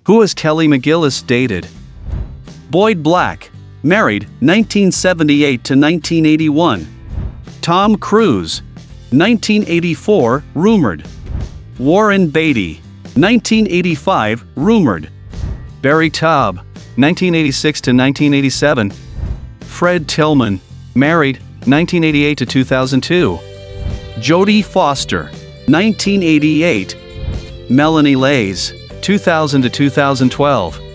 Who has Kelly McGillis dated? Boyd Black, married, 1978 to 1981. Tom Cruise, 1984, rumored. Warren Beatty, 1985, rumored. Barry Taub, 1986 to 1987. Fred Tillman, married, 1988 to 2002. Jodie Foster, 1988. Melanie Lays, 2000 to 2012.